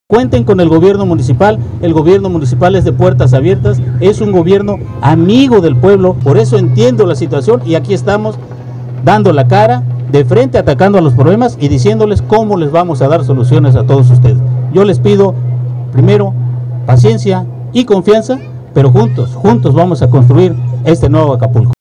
Cuenten con el gobierno municipal es de puertas abiertas, es un gobierno amigo del pueblo, por eso entiendo la situación y aquí estamos dando la cara, de frente, atacando a los problemas y diciéndoles cómo les vamos a dar soluciones a todos ustedes. Yo les pido, primero, paciencia y confianza, pero juntos vamos a construir este nuevo Acapulco.